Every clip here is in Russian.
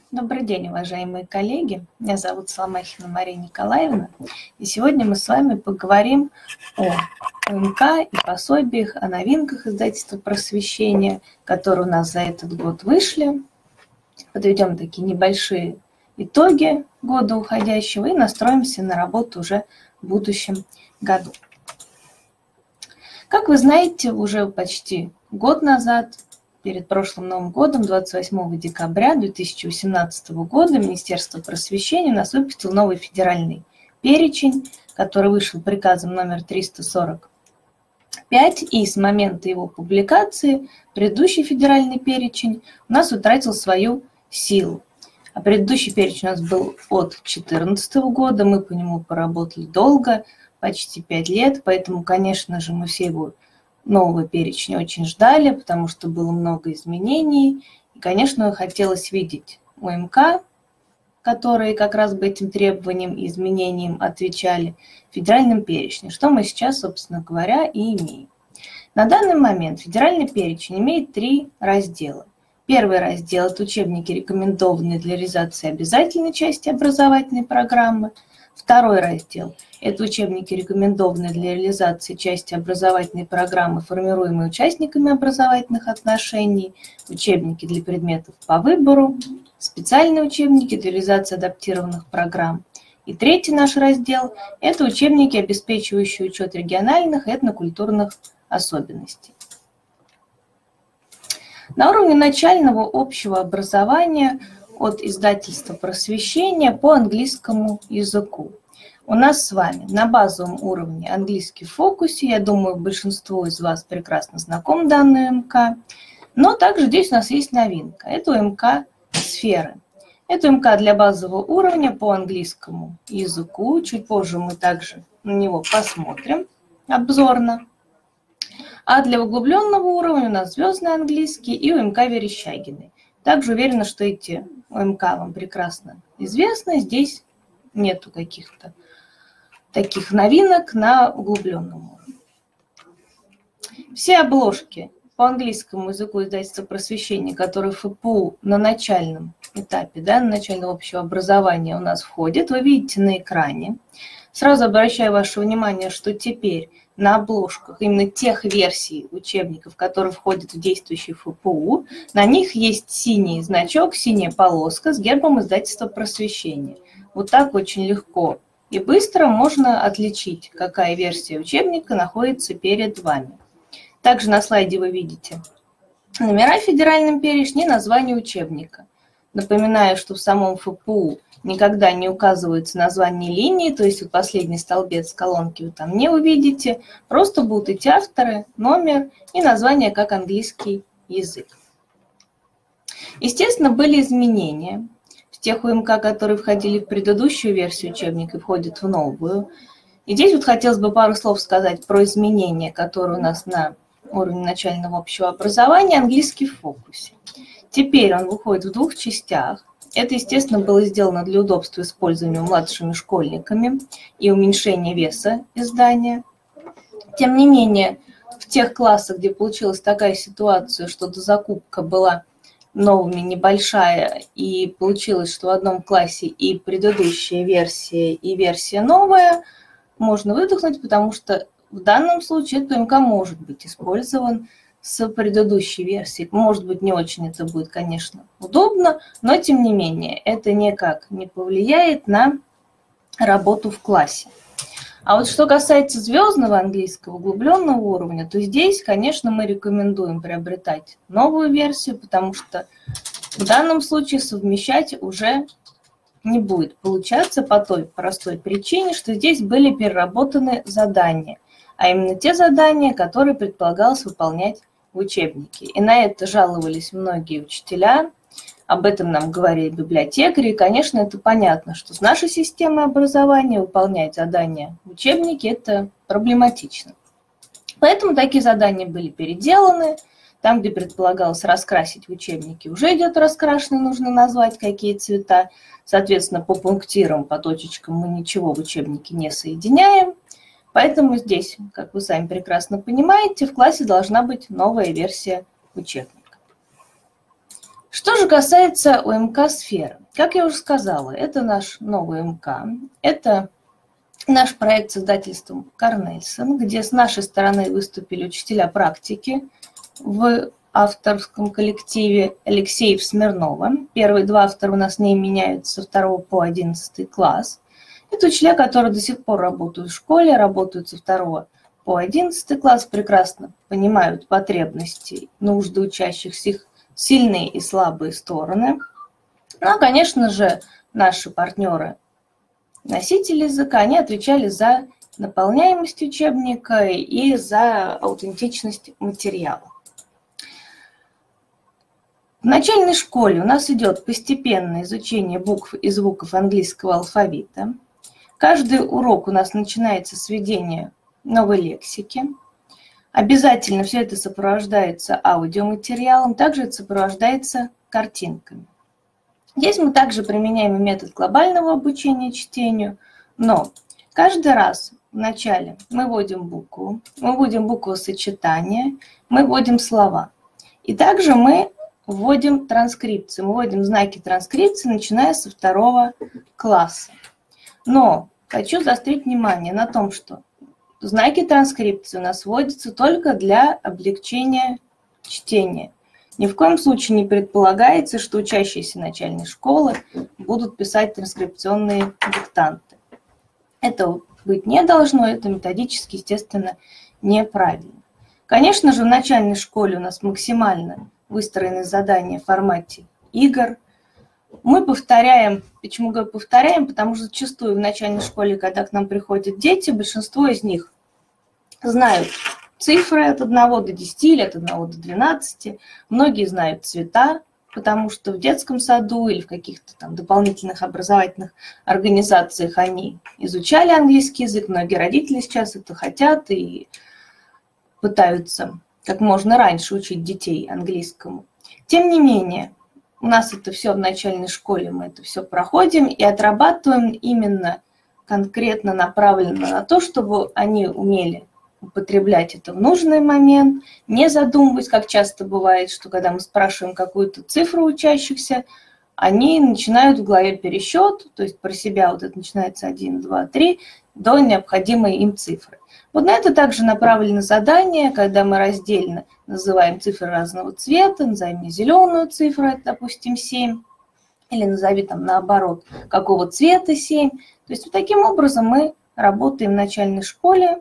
Добрый день, уважаемые коллеги. Меня зовут Соломахина Мария Николаевна. И сегодня мы с вами поговорим о ОМК и пособиях, о новинках издательства «Просвещение», которые у нас за этот год вышли. Подведем такие небольшие итоги года уходящего и настроимся на работу уже в будущем году. Как вы знаете, уже почти год назад, перед прошлым Новым годом, 28 декабря 2018 года, Министерство просвещения у нас выпустило новый федеральный перечень, который вышел приказом номер 345, и с момента его публикации предыдущий федеральный перечень у нас утратил свою силу. А предыдущий перечень у нас был от 2014 года, мы по нему поработали долго, почти 5 лет, поэтому, конечно же, мы все его нового перечня очень ждали, потому что было много изменений. И, конечно, хотелось видеть ОМК, которые как раз бы этим требованиям и изменениям отвечали в федеральном перечне, что мы сейчас, собственно говоря, и имеем. На данный момент федеральный перечень имеет 3 раздела. Первый раздел – это учебники, рекомендованные для реализации обязательной части образовательной программы. Второй раздел – это учебники, рекомендованные для реализации части образовательной программы, формируемые участниками образовательных отношений, учебники для предметов по выбору, специальные учебники для реализации адаптированных программ. И третий наш раздел – это учебники, обеспечивающие учет региональных и этнокультурных особенностей. На уровне начального общего образования от издательства «Просвещение» по английскому языку. У нас с вами на базовом уровне английский в фокусе. Я думаю, большинство из вас прекрасно знаком данной ОМК. Но также здесь у нас есть новинка. Это ОМК «Сферы». Это ОМК для базового уровня по английскому языку. Чуть позже мы также на него посмотрим обзорно. А для углубленного уровня у нас звездный английский и ОМК Верещагиной. Также уверена, что эти ОМК вам прекрасно известны. Здесь нету каких-то таких новинок на углубленном уровне. Все обложки по английскому языку издательства «Просвещение», которые ФПУ на начальном этапе, на начальном общего образования у нас входят, вы видите на экране. Сразу обращаю ваше внимание, что теперь на обложках именно тех версий учебников, которые входят в действующий ФПУ, на них есть синий значок, синяя полоска с гербом издательства «Просвещение». Вот так очень легко и быстро можно отличить, какая версия учебника находится перед вами. Также на слайде вы видите номера в федеральном перечне и название учебника. Напоминаю, что в самом ФПУ никогда не указывается название линии, то есть вот последний столбец колонки вы там не увидите, просто будут идти авторы, номер и название как английский язык. Естественно, были изменения в тех ОМК, которые входили в предыдущую версию учебника и входят в новую. И здесь вот хотелось бы пару слов сказать про изменения, которые у нас на уровне начального общего образования, английский в фокусе. Теперь он выходит в 2 частях. Это, естественно, было сделано для удобства использования младшими школьниками и уменьшения веса издания. Тем не менее, в тех классах, где получилась такая ситуация, что дозакупка была новыми небольшая, и получилось, что в одном классе и предыдущая версия, и версия новая, можно выдохнуть, потому что в данном случае этот ОМК может быть использован с предыдущей версией. Может быть, не очень это будет, конечно, удобно, но тем не менее это никак не повлияет на работу в классе. А вот что касается звездного английского углубленного уровня, то здесь, конечно, мы рекомендуем приобретать новую версию, потому что в данном случае совмещать уже не будет получаться по той простой причине, что здесь были переработаны задания, а именно те задания, которые предполагалось выполнять в учебнике. И на это жаловались многие учителя, об этом нам говорили библиотекари. И, конечно, это понятно, что с нашей системой образования выполнять задания в учебнике – это проблематично. Поэтому такие задания были переделаны. Там, где предполагалось раскрасить в учебнике, уже идет раскрашенный, нужно назвать, какие цвета. Соответственно, по пунктирам, по точечкам мы ничего в учебнике не соединяем. Поэтому здесь, как вы сами прекрасно понимаете, в классе должна быть новая версия учебника. Что же касается УМК «Сфера», как я уже сказала, это наш новый УМК, это наш проект с издательством Корнельсон, где с нашей стороны выступили учителя практики в авторском коллективе Алексеев-Смирнова. Первые два автора у нас не меняются со 2 по 11 класс. Это учителя, которые до сих пор работают в школе, работают со 2 по 11 класс, прекрасно понимают потребности, нужды учащихся, их сильные и слабые стороны. Ну, а, конечно же, наши партнеры, носители языка, они отвечали за наполняемость учебника и за аутентичность материала. В начальной школе у нас идет постепенное изучение букв и звуков английского алфавита. Каждый урок у нас начинается с введения новой лексики. Обязательно все это сопровождается аудиоматериалом, также это сопровождается картинками. Здесь мы также применяем метод глобального обучения чтению, но каждый раз вначале мы вводим буквосочетание, мы вводим слова. И также мы вводим транскрипции, мы вводим знаки транскрипции, начиная со 2 класса. Но хочу заострить внимание на том, что знаки транскрипции у нас вводятся только для облегчения чтения. Ни в коем случае не предполагается, что учащиеся начальной школы будут писать транскрипционные диктанты. Это быть не должно, это методически, естественно, неправильно. Конечно же, в начальной школе у нас максимально выстроены задания в формате игр. Мы повторяем, почему говорю повторяем, потому что зачастую в начальной школе, когда к нам приходят дети, большинство из них знают цифры от 1 до 10 или от 1 до 12. Многие знают цвета, потому что в детском саду или в каких-то там дополнительных образовательных организациях они изучали английский язык. Многие родители сейчас это хотят и пытаются как можно раньше учить детей английскому. Тем не менее, у нас это все в начальной школе, мы это все проходим и отрабатываем именно конкретно направленно на то, чтобы они умели употреблять это в нужный момент, не задумываясь, как часто бывает, что когда мы спрашиваем какую-то цифру учащихся, они начинают в голове пересчет, то есть про себя вот это начинается 1, 2, 3, до необходимой им цифры. Вот на это также направлено задание, когда мы раздельно называем цифры разного цвета, назовем зеленую цифру, это, допустим, 7, или назови там наоборот, какого цвета 7. То есть вот таким образом мы работаем в начальной школе.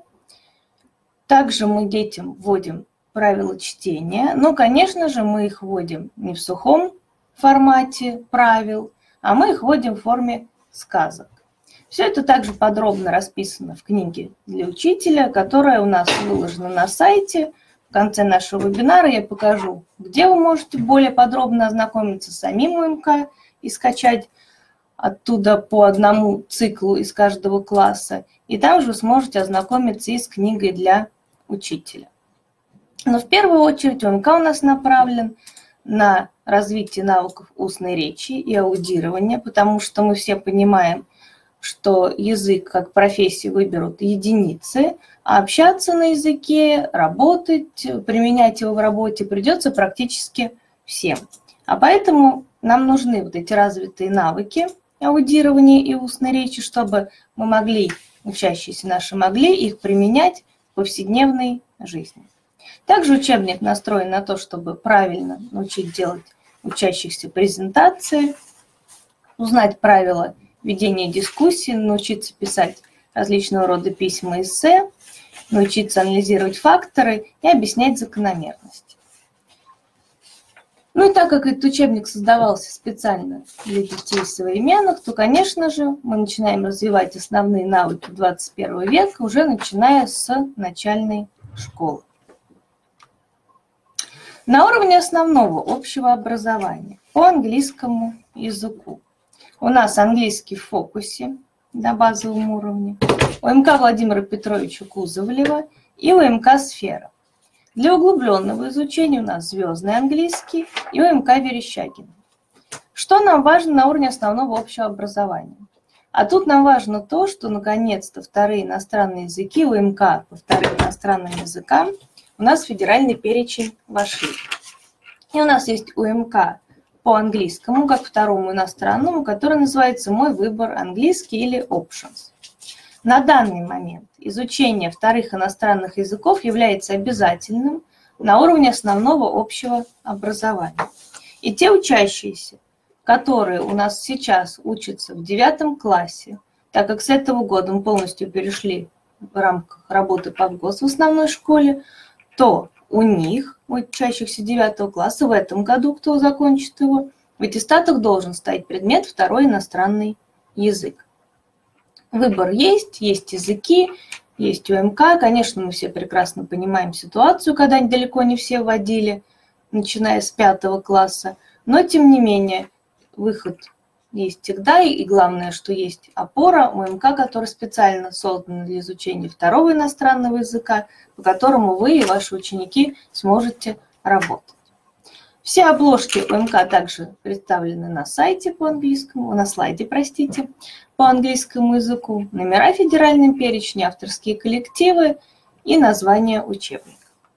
Также мы детям вводим правила чтения, но, конечно же, мы их вводим не в сухом формате правил, а мы их вводим в форме сказок. Все это также подробно расписано в книге для учителя, которая у нас выложена на сайте. В конце нашего вебинара я покажу, где вы можете более подробно ознакомиться с самим УМК и скачать оттуда по одному циклу из каждого класса. И там же вы сможете ознакомиться и с книгой для учителя. Но в первую очередь УМК у нас направлен на развитие навыков устной речи и аудирования, потому что мы все понимаем, что язык как профессию выберут единицы, а общаться на языке, работать, применять его в работе придется практически всем. А поэтому нам нужны вот эти развитые навыки аудирования и устной речи, чтобы мы могли, учащиеся наши могли их применять в повседневной жизни. Также учебник настроен на то, чтобы правильно научить делать учащихся презентации, узнать правила ведения дискуссий, научиться писать различного рода письма, эссе, научиться анализировать факторы и объяснять закономерности. Ну и так как этот учебник создавался специально для детей современных, то, конечно же, мы начинаем развивать основные навыки 21 века, уже начиная с начальной школы. На уровне основного общего образования по английскому языку у нас английский в фокусе на базовом уровне, УМК Владимира Петровича Кузовлева и УМК «Сфера». Для углубленного изучения у нас звездный английский и УМК Верещагина. Что нам важно на уровне основного общего образования? А тут нам важно то, что наконец-то вторые иностранные языки, УМК по вторым иностранным языкам, у нас в федеральный перечень вошли. И у нас есть УМК по английскому, как второму иностранному, который называется «Мой выбор английский» или Options. На данный момент изучение вторых иностранных языков является обязательным на уровне основного общего образования. И те учащиеся, которые у нас сейчас учатся в 9 классе, так как с этого года мы полностью перешли в рамках работы по ВГОС в основной школе, то у них, учащихся 9 класса, в этом году, кто закончит его, в аттестатах должен стоять предмет «Второй иностранный язык». Выбор есть языки, есть УМК. Конечно, мы все прекрасно понимаем ситуацию, когда далеко не все вводили, начиная с 5 класса, но тем не менее выход есть всегда, и главное, что есть опора УМК, которая специально создана для изучения второго иностранного языка, по которому вы и ваши ученики сможете работать. Все обложки УМК также представлены на сайте по английскому, на слайде, простите, по английскому языку, номера в федеральном перечне, авторские коллективы и название учебника.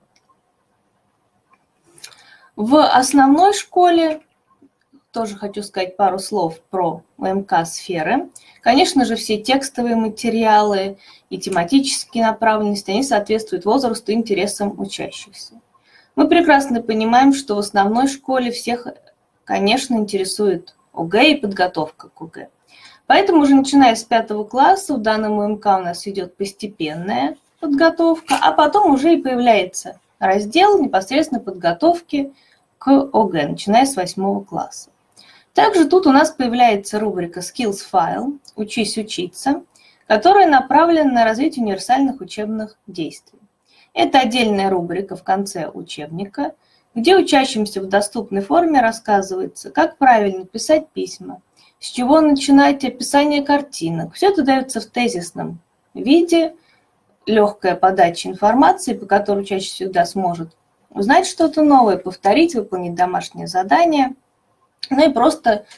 В основной школе тоже хочу сказать пару слов про УМК-сферы. Конечно же, все текстовые материалы и тематические направленности, они соответствуют возрасту и интересам учащихся. Мы прекрасно понимаем, что в основной школе всех, конечно, интересует ОГЭ и подготовка к ОГЭ. Поэтому уже начиная с 5 класса в данном УМК у нас идет постепенная подготовка, а потом уже и появляется раздел непосредственно подготовки к ОГЭ, начиная с 8 класса. Также тут у нас появляется рубрика Skills File «Учись учиться», которая направлена на развитие универсальных учебных действий. Это отдельная рубрика в конце учебника, где учащимся в доступной форме рассказывается, как правильно писать письма, с чего начинать описание картинок. Все это дается в тезисном виде, легкая подача информации, по которой учащийся всегда сможет узнать что-то новое, повторить, выполнить домашнее задание. Ну и просто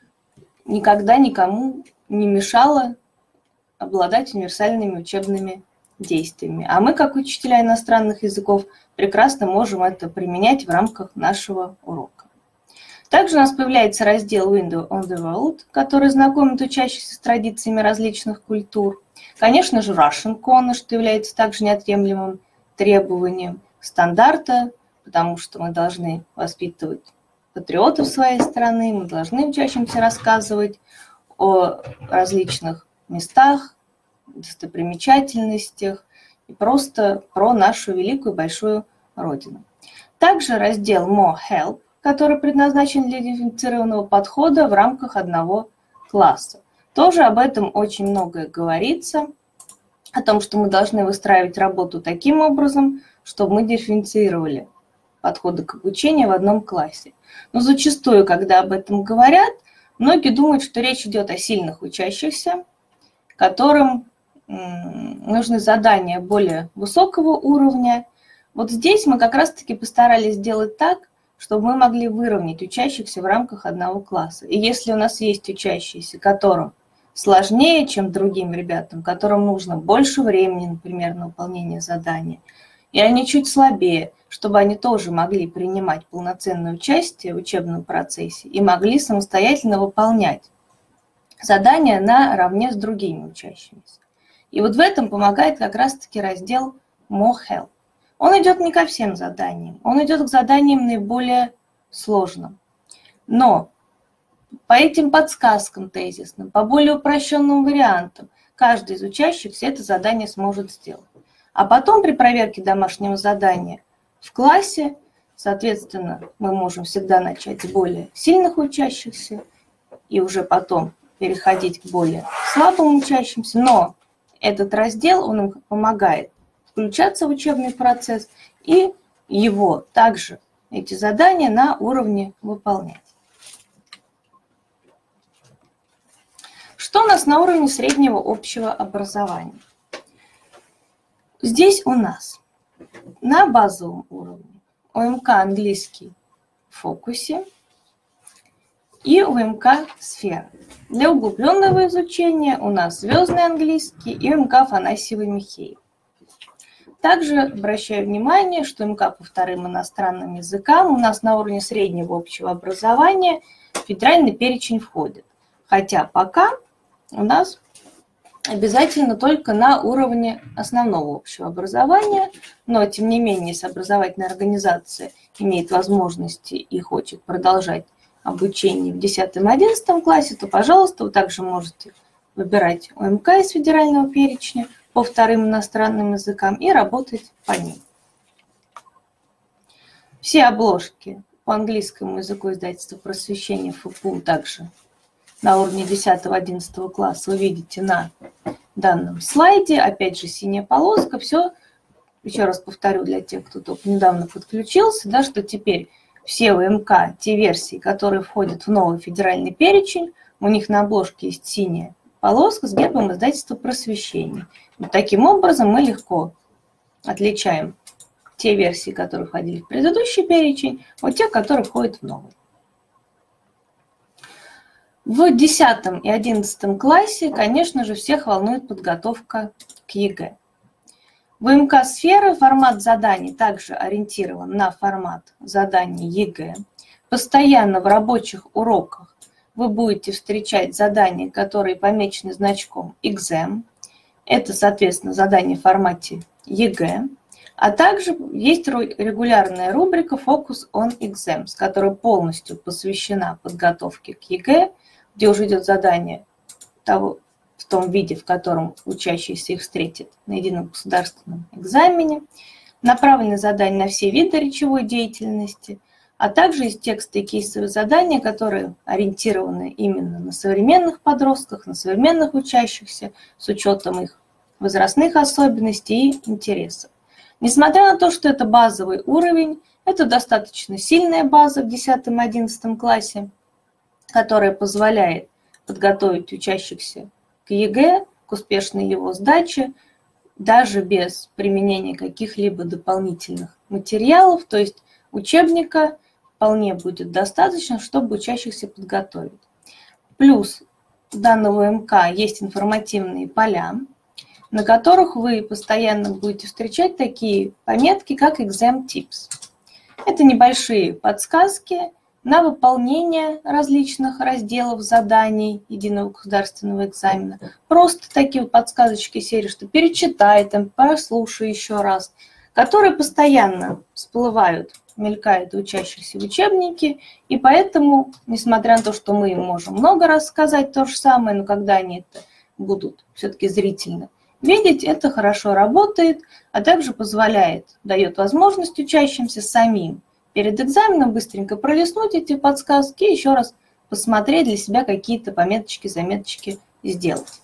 никогда никому не мешало обладать универсальными учебными действиями. А мы, как учителя иностранных языков, прекрасно можем это применять в рамках нашего урока. Также у нас появляется раздел Window on the World, который знакомит учащихся с традициями различных культур. Конечно же, Russian Corner, что является также неотъемлемым требованием стандарта, потому что мы должны воспитывать патриотов своей страны, мы должны учащимся рассказывать о различных местах, достопримечательностях и просто про нашу великую большую Родину. Также раздел More Help, который предназначен для дифференцированного подхода в рамках одного класса. Тоже об этом очень многое говорится, о том, что мы должны выстраивать работу таким образом, чтобы мы дифференцировали подходы к обучению в одном классе. Но зачастую, когда об этом говорят, многие думают, что речь идет о сильных учащихся, которым нужны задания более высокого уровня. Вот здесь мы как раз-таки постарались сделать так, чтобы мы могли выровнять учащихся в рамках одного класса. И если у нас есть учащиеся, которым сложнее, чем другим ребятам, которым нужно больше времени, например, на выполнение задания, и они чуть слабее, чтобы они тоже могли принимать полноценное участие в учебном процессе и могли самостоятельно выполнять задания наравне с другими учащимися. И вот в этом помогает как раз-таки раздел More Help. Он идет не ко всем заданиям, он идет к заданиям наиболее сложным. Но по этим подсказкам тезисным, по более упрощенным вариантам, каждый из учащихся это задание сможет сделать. А потом при проверке домашнего задания в классе, соответственно, мы можем всегда начать с более сильных учащихся и уже потом переходить к более слабым учащимся. Но этот раздел, он им помогает включаться в учебный процесс и его также, эти задания на уровне выполнять. Что у нас на уровне среднего общего образования? Здесь у нас на базовом уровне УМК английский в фокусе и УМК сфера. Для углубленного изучения у нас звездный английский и УМК Афанасьева Михеев. Также обращаю внимание, что МК по вторым иностранным языкам у нас на уровне среднего общего образования в федеральный перечень входит. Хотя пока у нас обязательно только на уровне основного общего образования, но тем не менее, если образовательная организация имеет возможности и хочет продолжать обучение в 10-11 классе, то, пожалуйста, вы также можете выбирать ОМК из федерального перечня по вторым иностранным языкам и работать по ним. Все обложки по английскому языку издательства «Просвещение» ФПУ также на уровне 10-11 класса вы видите на данном слайде. Опять же, синяя полоска. Все, еще раз повторю для тех, кто только недавно подключился, да, что теперь все ОМК, те версии, которые входят в новый федеральный перечень, у них на обложке есть синяя полоска с гербом издательства «Просвещение». Вот таким образом мы легко отличаем те версии, которые входили в предыдущий перечень, от тех, которые входят в новый. В 10 и 11 классе, конечно же, всех волнует подготовка к ЕГЭ. В МК-сферы формат заданий также ориентирован на формат заданий ЕГЭ. Постоянно в рабочих уроках вы будете встречать задания, которые помечены значком «Exam». Это, соответственно, задания в формате ЕГЭ. А также есть регулярная рубрика «Focus on Exams», которая полностью посвящена подготовке к ЕГЭ, где уже идет задание в том виде, в котором учащийся их встретит на едином государственном экзамене, направлены задания на все виды речевой деятельности, а также есть тексты и кейсовые задания, которые ориентированы именно на современных подростках, на современных учащихся, с учетом их возрастных особенностей и интересов. Несмотря на то, что это базовый уровень, это достаточно сильная база в 10-11 классе, которая позволяет подготовить учащихся к ЕГЭ, к успешной его сдаче, даже без применения каких-либо дополнительных материалов, то есть учебника вполне будет достаточно, чтобы учащихся подготовить. Плюс у данного МК есть информативные поля, на которых вы постоянно будете встречать такие пометки, как Exam Tips. Это небольшие подсказки на выполнение различных разделов заданий единого государственного экзамена. Просто такие вот подсказочки серии, что перечитай, там, прослушай еще раз, которые постоянно всплывают, мелькают у учащихся в учебнике, и поэтому, несмотря на то, что мы им можем много раз сказать то же самое, но когда они это будут все-таки зрительно видеть, это хорошо работает, а также дает возможность учащимся самим перед экзаменом быстренько пролистнуть эти подсказки и еще раз посмотреть для себя какие-то пометочки, заметочки сделать.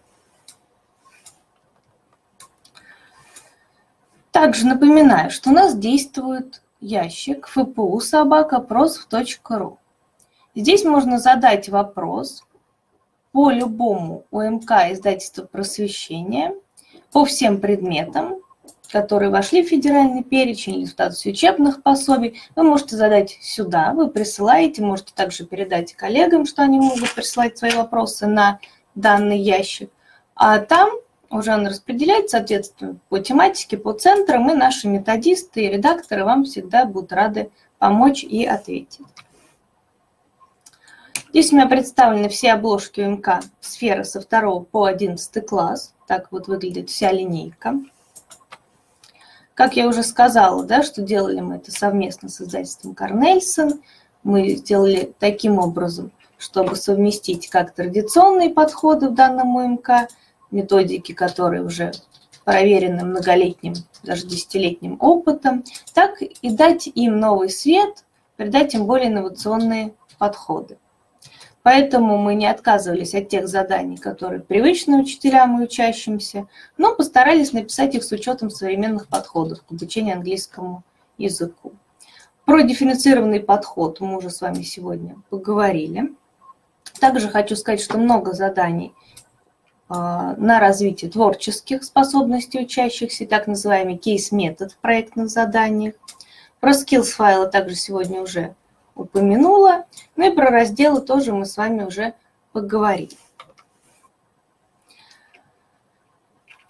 Также напоминаю, что у нас действует ящик fpu@prosv.ru. Здесь можно задать вопрос по любому ОМК издательства «Просвещение», по всем предметам, которые вошли в федеральный перечень или в статус учебных пособий. Вы можете задать сюда, вы присылаете, можете также передать коллегам, что они могут присылать свои вопросы на данный ящик. А там уже он распределяется, соответственно, по тематике, по центрам, и наши методисты и редакторы вам всегда будут рады помочь и ответить. Здесь у меня представлены все обложки УМК сферы со 2 по 11 класс. Так вот выглядит вся линейка. Как я уже сказала, да, что делали мы это совместно с издательством Корнельсон. Мы сделали таким образом, чтобы совместить как традиционные подходы в данном УМК, методики, которые уже проверены многолетним, даже десятилетним опытом, так и дать им новый свет, придать им более инновационные подходы. Поэтому мы не отказывались от тех заданий, которые привычны учителям и учащимся, но постарались написать их с учетом современных подходов к обучению английскому языку. Про дифференцированный подход мы уже с вами сегодня поговорили. Также хочу сказать, что много заданий на развитие творческих способностей учащихся, так называемый кейс-метод в проектных заданиях. Про skills-файлы также сегодня уже упомянула. Ну и про разделы тоже мы с вами уже поговорили.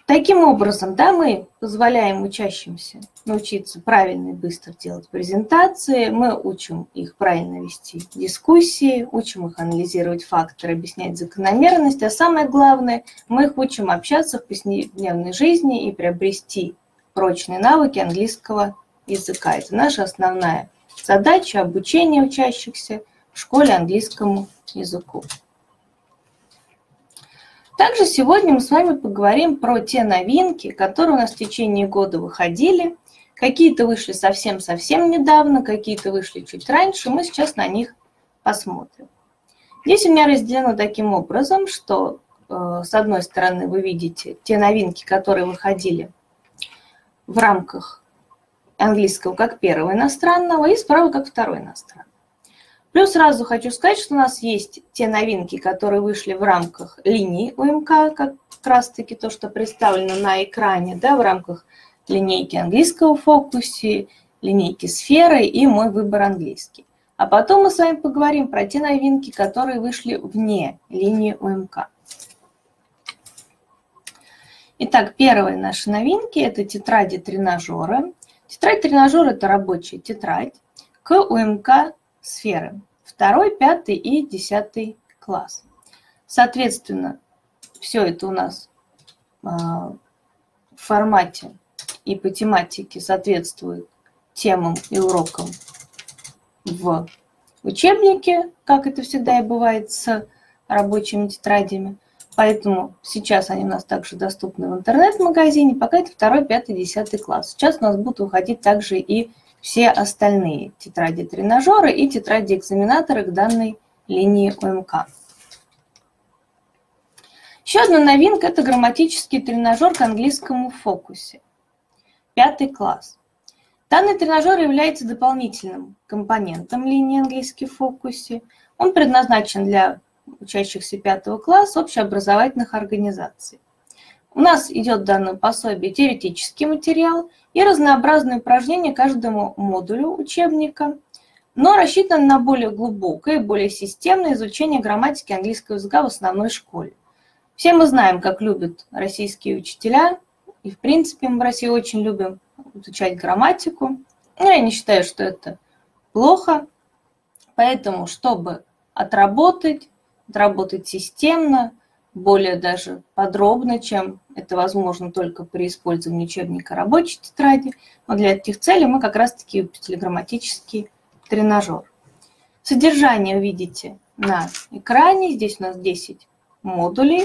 Таким образом, да, мы позволяем учащимся научиться правильно и быстро делать презентации, мы учим их правильно вести дискуссии, учим их анализировать факторы, объяснять закономерность, а самое главное, мы их учим общаться в повседневной жизни и приобрести прочные навыки английского языка. Это наша основная задача обучения учащихся в школе английскому языку. Также сегодня мы с вами поговорим про те новинки, которые у нас в течение года выходили. Какие-то вышли совсем-совсем недавно, какие-то вышли чуть раньше. Мы сейчас на них посмотрим. Здесь у меня разделено таким образом, что с одной стороны вы видите те новинки, которые выходили в рамках английского как первого иностранного и справа как второй иностранный. Плюс сразу хочу сказать, что у нас есть те новинки, которые вышли в рамках линии УМК, как раз-таки то, что представлено на экране, да, в рамках линейки английского в фокусе, линейки сферы и мой выбор английский. А потом мы с вами поговорим про те новинки, которые вышли вне линии УМК. Итак, первые наши новинки – это тетради-тренажеры. Тетрадь-тренажер – это рабочая тетрадь к УМК сферы. 2, 5 и 10 класс. Соответственно, все это у нас в формате и по тематике соответствует темам и урокам в учебнике, как это всегда и бывает с рабочими тетрадями. Поэтому сейчас они у нас также доступны в интернет-магазине, пока это 2, 5, 10 класс. Сейчас у нас будут выходить также и все остальные тетради-тренажеры и тетради-экзаменаторы к данной линии УМК. Еще одна новинка – это грамматический тренажер к английскому в фокусе. 5 класс. Данный тренажер является дополнительным компонентом линии английский в фокусе. Он предназначен для учащихся 5 класса общеобразовательных организаций. У нас идет в данном пособии теоретический материал и разнообразные упражнения каждому модулю учебника, но рассчитан на более глубокое и более системное изучение грамматики английского языка в основной школе. Все мы знаем, как любят российские учителя, и в принципе мы в России очень любим изучать грамматику. Но я не считаю, что это плохо, поэтому, чтобы отработать системно, более даже подробно, чем это возможно только при использовании учебника рабочей тетради. Но для этих целей мы как раз-таки выпустили грамматический тренажер. Содержание вы видите на экране. Здесь у нас 10 модулей.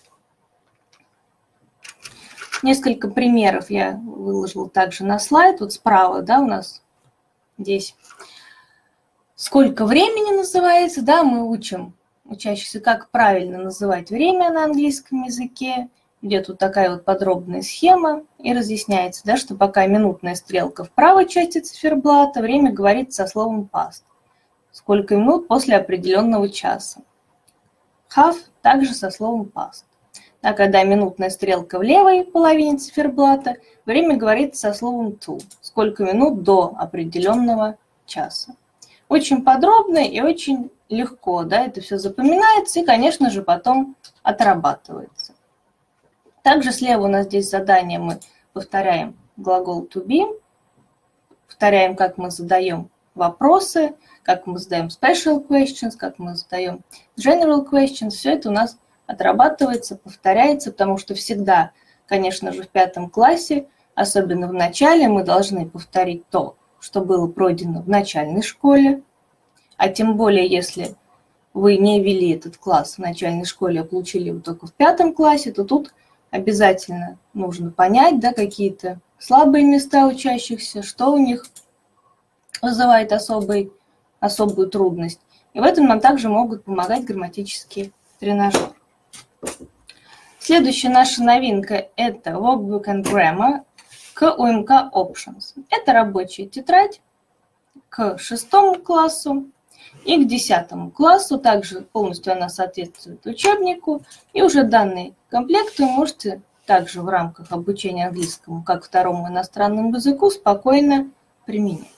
Несколько примеров я выложила также на слайд. Вот справа, да, у нас здесь сколько времени называется, да, мы учим учащихся, как правильно называть время на английском языке. Идет вот такая вот подробная схема и разъясняется, да, что пока минутная стрелка в правой части циферблата, время говорится со словом past. Сколько минут после определенного часа. Half также со словом past. А когда минутная стрелка в левой половине циферблата, время говорится со словом to. Сколько минут до определенного часа. Очень подробно и очень легко, да, это все запоминается и, конечно же, потом отрабатывается. Также слева у нас здесь задание, мы повторяем глагол to be, повторяем, как мы задаем вопросы, как мы задаем special questions, как мы задаем general questions. Все это у нас отрабатывается, повторяется, потому что всегда, конечно же, в 5 классе, особенно в начале, мы должны повторить то, что было пройдено в начальной школе. А тем более, если вы не вели этот класс в начальной школе, а получили его только в 5 классе, то тут обязательно нужно понять, да, какие-то слабые места учащихся, что у них вызывает особую трудность. И в этом нам также могут помогать грамматические тренажеры. Следующая наша новинка – это Workbook and Grammar к УМК Options. Это рабочая тетрадь к 6 классу и к 10 классу. Также полностью она соответствует учебнику. И уже данный комплект вы можете также в рамках обучения английскому как второму иностранному языку спокойно применять.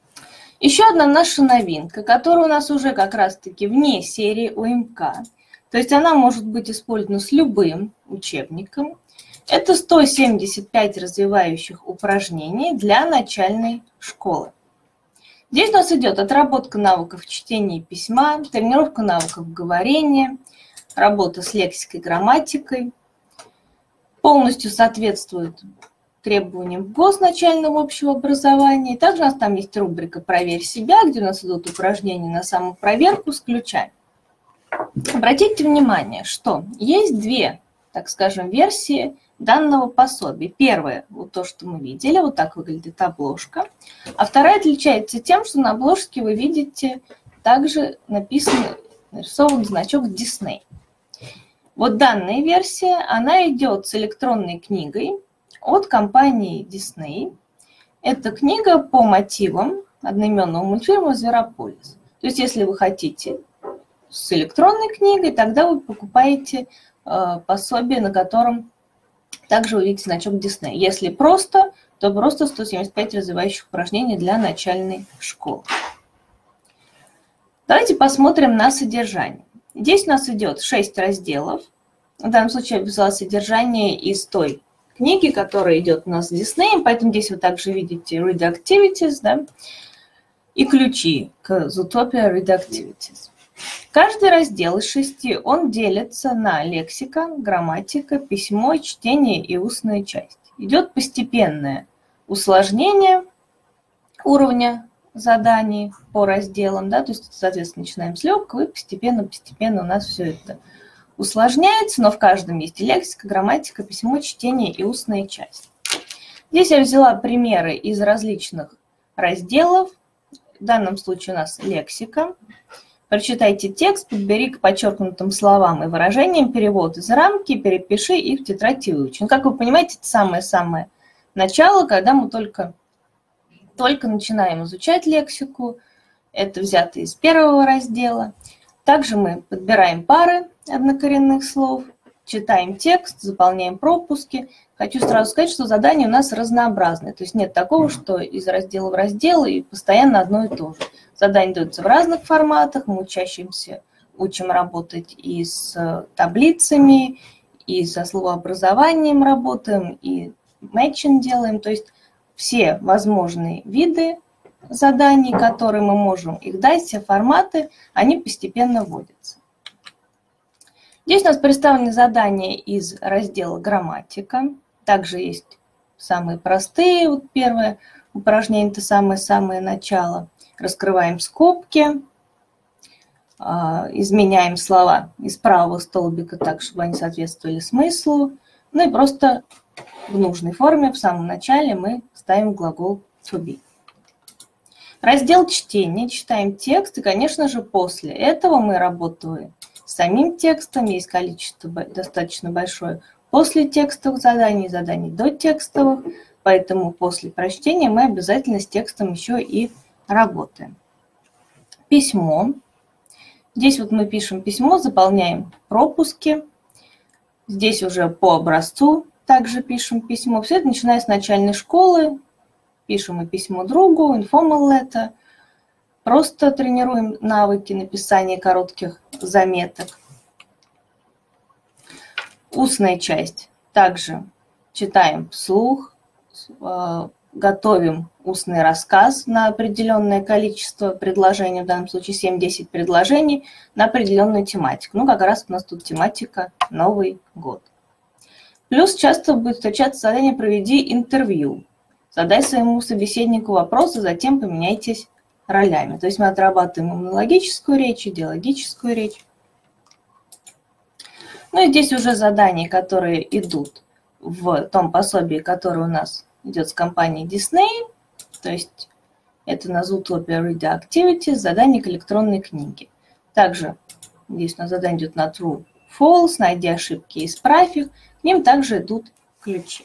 Еще одна наша новинка, которая у нас уже как раз-таки вне серии УМК. То есть она может быть использована с любым учебником. Это 175 развивающих упражнений для начальной школы. Здесь у нас идет отработка навыков чтения и письма, тренировка навыков говорения, работа с лексикой и грамматикой. Полностью соответствует требованиям ГОС начального общего образования. И также у нас там есть рубрика «Проверь себя», где у нас идут упражнения на самопроверку с ключами. Обратите внимание, что есть две, так скажем, версии данного пособия. Первая, вот то, что мы видели, вот так выглядит обложка. А вторая отличается тем, что на обложке вы видите также нарисован значок Disney. Вот данная версия, она идет с электронной книгой от компании Disney. Это книга по мотивам одноименного мультфильма «Зверополис». То есть, если вы хотите с электронной книгой, тогда вы покупаете пособие, на котором также вы видите значок Disney. Если просто, то просто 175 развивающих упражнений для начальной школы. Давайте посмотрим на содержание. Здесь у нас идет 6 разделов. В данном случае я взяла содержание из той книги, которая идет у нас с Disney, поэтому здесь вы также видите Read Activities, да, и ключи к Zootopia Read Activities. Каждый раздел из 6, он делится на лексика, грамматика, письмо, чтение и устная часть. Идет постепенное усложнение уровня заданий по разделам, да, то есть, соответственно, начинаем с легкого, и постепенно у нас все это усложняется, но в каждом есть и лексика, грамматика, письмо, чтение и устная часть. Здесь я взяла примеры из различных разделов. В данном случае у нас лексика. Прочитайте текст, подбери к подчеркнутым словам и выражениям перевод из рамки, перепиши их в тетрадь и выучи. Ну, как вы понимаете, это самое-самое начало, когда мы только начинаем изучать лексику. Это взято из первого раздела. Также мы подбираем пары однокоренных слов, читаем текст, заполняем пропуски. Хочу сразу сказать, что задания у нас разнообразные. То есть нет такого, что из раздела в раздел и постоянно одно и то же. Задания даются в разных форматах. Мы учим работать и с таблицами, и со словообразованием работаем, и мэтчинг делаем. То есть все возможные виды заданий, которые мы можем их дать, все форматы, они постепенно вводятся. Здесь у нас представлены задания из раздела «Грамматика». Также есть самые простые. Вот первое упражнение – это самое-самое начало. Раскрываем скобки, изменяем слова из правого столбика так, чтобы они соответствовали смыслу. Ну и просто в нужной форме в самом начале мы ставим глагол to be. Раздел чтения. Читаем текст. И, конечно же, после этого мы работаем с самим текстом. Есть количество достаточно большое после текстовых заданий, заданий до текстовых. Поэтому после прочтения мы обязательно с текстом еще и работаем. Письмо. Здесь вот мы пишем письмо, заполняем пропуски. Здесь уже по образцу также пишем письмо. Все это начиная с начальной школы. Пишем и письмо другу, informal letter. Просто тренируем навыки написания коротких заметок. Устная часть. Также читаем вслух, готовим устный рассказ на определенное количество предложений, в данном случае 7-10 предложений, на определенную тематику. Ну, как раз у нас тут тематика «Новый год». Плюс часто будет встречаться задание «Проведи интервью». Задай своему собеседнику вопросы, затем поменяйтесь ролями. То есть мы отрабатываем монологическую речь, идеологическую речь. Ну и здесь уже задания, которые идут в том пособии, которое у нас идет с компанией Disney. То есть это на Zootopia Read Activities, задание к электронной книге. Также здесь у нас задание идет на True, False, найди ошибки и исправь их. К ним также идут ключи.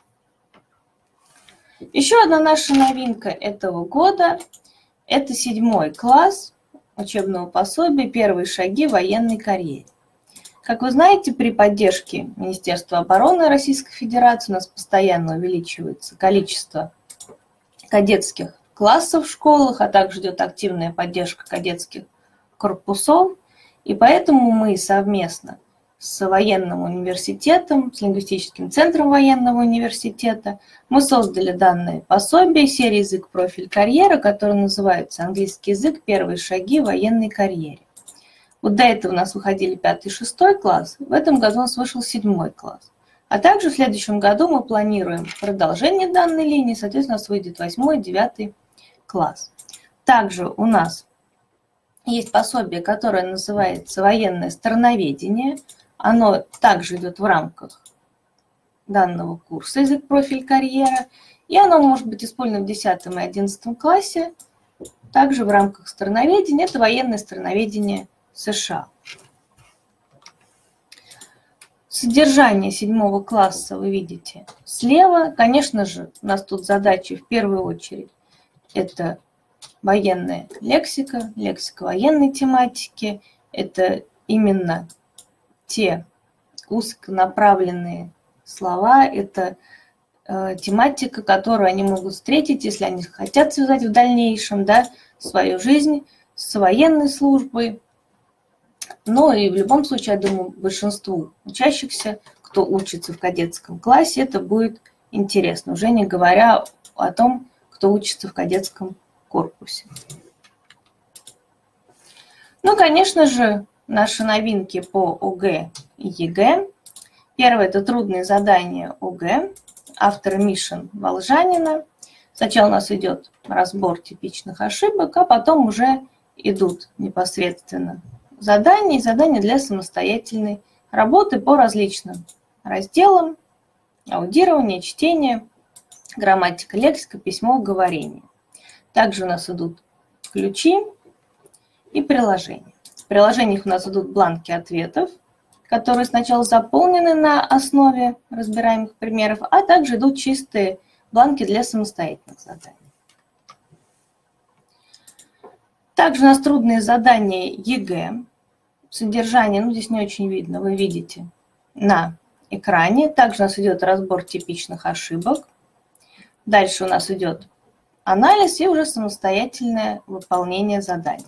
Еще одна наша новинка этого года – это 7 класс учебного пособия «Первые шаги в военной карьере». Как вы знаете, при поддержке Министерства обороны Российской Федерации у нас постоянно увеличивается количество кадетских классов в школах, а также идет активная поддержка кадетских корпусов. И поэтому мы совместно с военным университетом, с лингвистическим центром военного университета мы создали данное пособие серии «Язык, профиль, карьера», которое называется «Английский язык. Первые шаги в военной карьере». Вот до этого у нас выходили 5 и 6 класс, в этом году у нас вышел 7 класс. А также в следующем году мы планируем продолжение данной линии, соответственно, у нас выйдет 8 и 9 класс. Также у нас есть пособие, которое называется «Военное страноведение». Оно также идет в рамках данного курса «Язык, профиль, карьера». И оно может быть использовано в 10 и 11 классе, также в рамках страноведения. Это военное страноведение США. Содержание 7 класса вы видите слева. Конечно же, у нас тут задачи в первую очередь. Это военная лексика, лексика военной тематики. Это именно те узконаправленные слова. Это тематика, которую они могут встретить, если они хотят связать в дальнейшем, да, свою жизнь с военной службой. Но и в любом случае, я думаю, большинству учащихся, кто учится в кадетском классе, это будет интересно, уже не говоря о том, кто учится в кадетском корпусе. Ну, конечно же, наши новинки по ОГЭ и ЕГЭ. Первое – это трудные задания ОГЭ, автора Мишин Волжанина. Сначала у нас идет разбор типичных ошибок, а потом уже идут непосредственно задания и задания для самостоятельной работы по различным разделам: аудирование, чтение, грамматика, лексика, письмо, говорение. Также у нас идут ключи и приложения. В приложениях у нас идут бланки ответов, которые сначала заполнены на основе разбираемых примеров, а также идут чистые бланки для самостоятельных заданий. Также у нас трудные задания ЕГЭ. Содержание, ну здесь не очень видно, вы видите на экране. Также у нас идет разбор типичных ошибок. Дальше у нас идет анализ и уже самостоятельное выполнение заданий.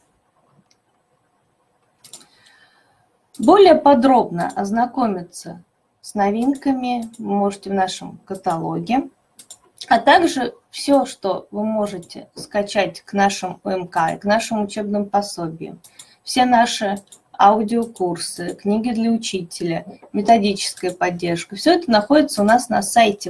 Более подробно ознакомиться с новинками вы можете в нашем каталоге, а также все, что вы можете скачать к нашим ОМК и к нашим учебным пособиям, все наши аудиокурсы, книги для учителя, методическая поддержка, все это находится у нас на сайте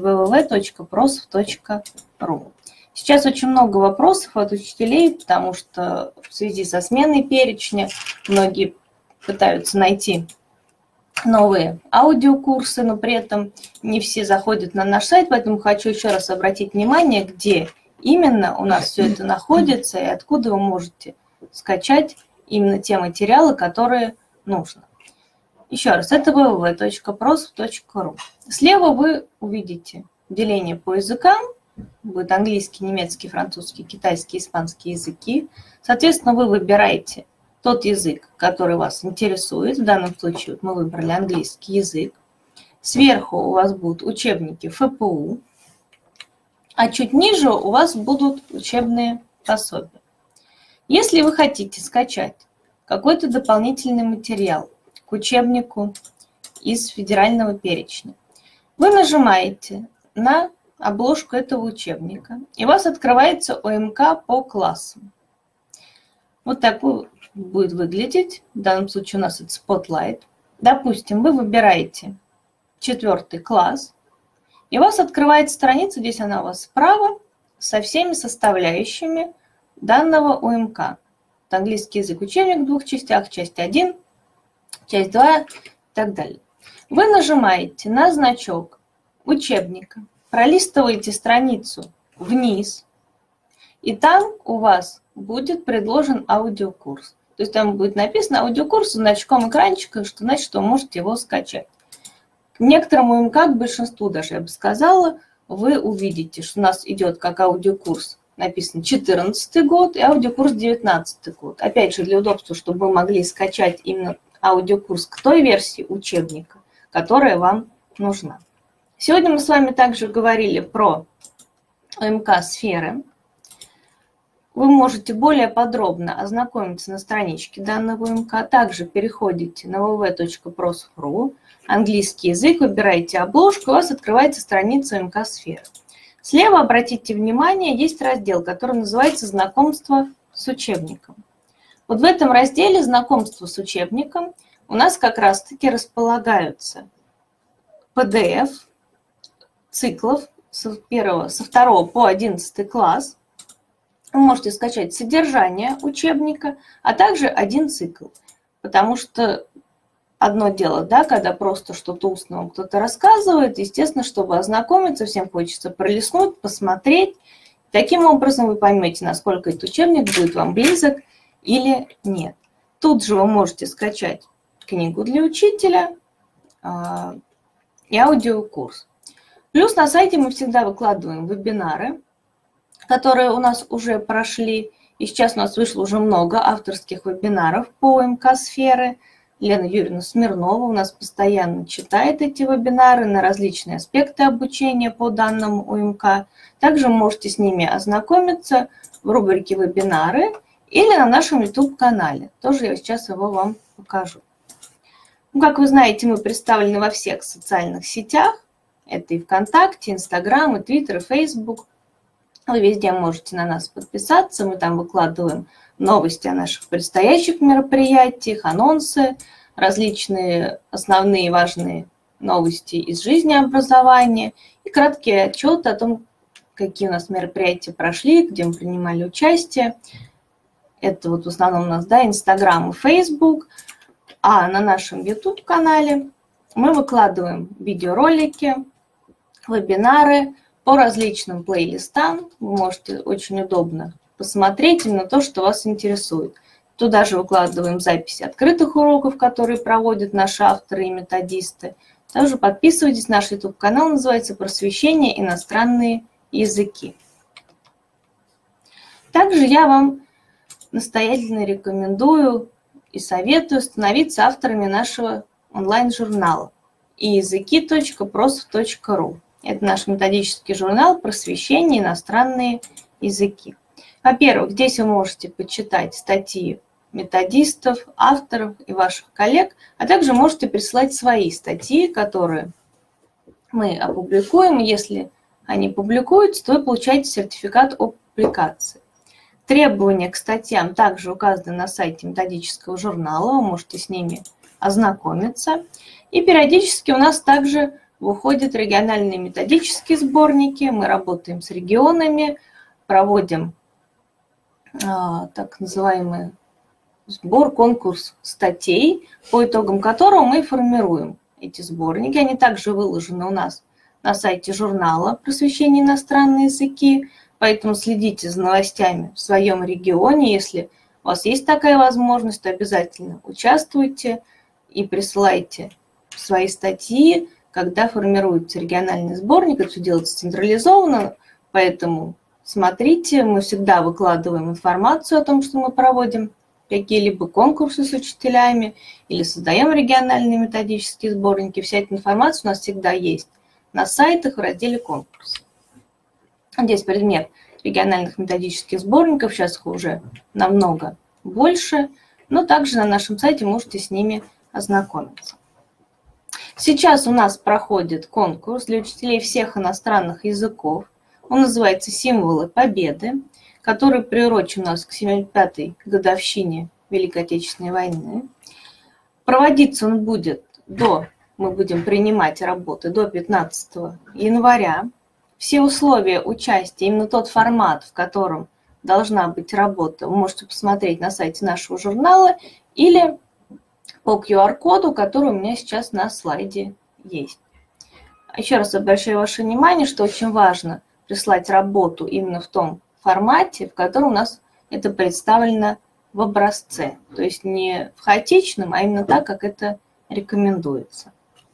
www.prosv.ru. Сейчас очень много вопросов от учителей, потому что в связи со сменой перечня многие пытаются найти новые аудиокурсы, но при этом не все заходят на наш сайт, поэтому хочу еще раз обратить внимание, где именно у нас все это находится и откуда вы можете скачать именно те материалы, которые нужно. Еще раз, это www.prosv.ru. Слева вы увидите деление по языкам, будет английский, немецкий, французский, китайский, испанский языки. Соответственно, вы выбираете тот язык, который вас интересует. В данном случае мы выбрали английский язык. Сверху у вас будут учебники ФПУ, а чуть ниже у вас будут учебные пособия. Если вы хотите скачать какой-то дополнительный материал к учебнику из федерального перечня, вы нажимаете на обложку этого учебника, и у вас открывается ОМК по классам. Вот так будет выглядеть. В данном случае у нас это Spotlight. Допустим, вы выбираете 4 класс, и у вас открывается страница, здесь она у вас справа, со всеми составляющими данного ОМК. Это английский язык, учебник в 2 частях, часть 1, часть 2 и так далее. Вы нажимаете на значок учебника, пролистываете страницу вниз, и там у вас будет предложен аудиокурс. То есть там будет написано аудиокурс с значком экранчика, что значит, что вы можете его скачать. К некоторому ОМК, к большинству даже, я бы сказала, вы увидите, что у нас идет как аудиокурс написано 14 год и аудиокурс 19 год. Опять же, для удобства, чтобы вы могли скачать именно аудиокурс к той версии учебника, которая вам нужна. Сегодня мы с вами также говорили про ОМК сферы. вы можете более подробно ознакомиться на страничке данного УМК. Также переходите на www.prof.ru, английский язык, выбираете обложку, у вас открывается страница УМК «Сфера». Слева, обратите внимание, есть раздел, который называется «Знакомство с учебником». Вот в этом разделе «Знакомство с учебником» у нас как раз-таки располагаются PDF циклов со 2 по 11 класс. Вы можете скачать содержание учебника, а также один цикл. Потому что одно дело, да, когда просто что-то устно вам кто-то рассказывает, естественно, чтобы ознакомиться, всем хочется пролистнуть, посмотреть. Таким образом вы поймете, насколько этот учебник будет вам близок или нет. Тут же вы можете скачать книгу для учителя и аудиокурс. Плюс на сайте мы всегда выкладываем вебинары, которые у нас уже прошли. И сейчас у нас вышло уже много авторских вебинаров по УМК «Сферы». Лена Юрьевна Смирнова у нас постоянно читает эти вебинары на различные аспекты обучения по данному УМК. Также можете с ними ознакомиться в рубрике «Вебинары» или на нашем YouTube-канале. Тоже я сейчас его вам покажу. Как вы знаете, мы представлены во всех социальных сетях. Это и ВКонтакте, Инстаграм, и Твиттер, и Фейсбук. Вы везде можете на нас подписаться. Мы там выкладываем новости о наших предстоящих мероприятиях, анонсы, различные основные важные новости из жизни образования и краткие отчеты о том, какие у нас мероприятия прошли, где мы принимали участие. Это вот в основном у нас, да, Инстаграм и Фейсбук. А на нашем YouTube-канале мы выкладываем видеоролики, вебинары по различным плейлистам. Вы можете очень удобно посмотреть именно то, что вас интересует. Туда же выкладываем записи открытых уроков, которые проводят наши авторы и методисты. Также подписывайтесь, наш YouTube-канал называется «Просвещение. Иностранные языки». Также я вам настоятельно рекомендую и советую становиться авторами нашего онлайн-журнала iязыки.prosv.ru. Это наш методический журнал «Просвещение. Иностранные языки». Во-первых, здесь вы можете почитать статьи методистов, авторов и ваших коллег, а также можете присылать свои статьи, которые мы опубликуем. Если они публикуются, то вы получаете сертификат о публикации. Требования к статьям также указаны на сайте методического журнала, вы можете с ними ознакомиться. И периодически у нас также выходят региональные методические сборники, мы работаем с регионами, проводим так называемый сбор, конкурс статей, по итогам которого мы формируем эти сборники. Они также выложены у нас на сайте журнала «Просвещение. Иностранные языки», поэтому следите за новостями в своем регионе. Если у вас есть такая возможность, то обязательно участвуйте и присылайте свои статьи, когда формируется региональный сборник. Это все делается централизованно, поэтому смотрите, мы всегда выкладываем информацию о том, что мы проводим какие-либо конкурсы с учителями или создаем региональные методические сборники. Вся эта информация у нас всегда есть на сайтах в разделе «Конкурсы». Здесь предмет региональных методических сборников, сейчас их уже намного больше, но также на нашем сайте можете с ними ознакомиться. Сейчас у нас проходит конкурс для учителей всех иностранных языков. Он называется «Символы Победы», который приурочен у нас к 75-й годовщине Великой Отечественной войны. Проводиться он будет мы будем принимать работы до 15 января. Все условия участия, именно тот формат, в котором должна быть работа, вы можете посмотреть на сайте нашего журнала или по QR-коду, который у меня сейчас на слайде есть. Еще раз обращаю ваше внимание, что очень важно прислать работу именно в том формате, в котором у нас это представлено в образце. То есть не в хаотичном, а именно так, как это рекомендуется.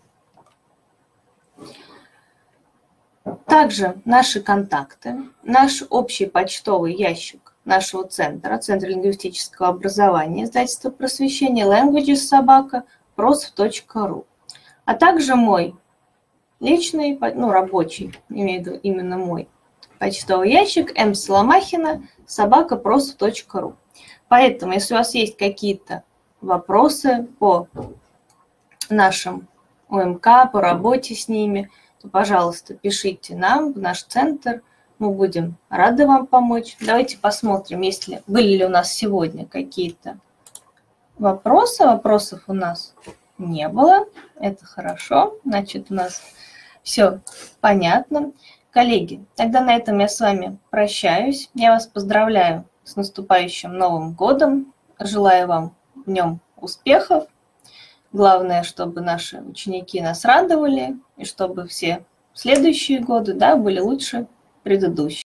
Также наши контакты, наш общий почтовый ящик нашего центра, Центра лингвистического образования, издательство «Просвещение», languages@prosv.ru, а также мой личный, рабочий, имею в виду именно мой почтовый ящик msolomahina@proso.ru. Поэтому, если у вас есть какие-то вопросы по нашим УМК, по работе с ними, то, пожалуйста, пишите нам в наш центр. Мы будем рады вам помочь. Давайте посмотрим, были ли у нас сегодня какие-то вопросы. Вопросов у нас не было. Это хорошо. Значит, у нас все понятно. Коллеги, тогда на этом я с вами прощаюсь. Я вас поздравляю с наступающим Новым годом. Желаю вам в нем успехов. Главное, чтобы наши ученики нас радовали, и чтобы все следующие годы, были лучше предыдущих.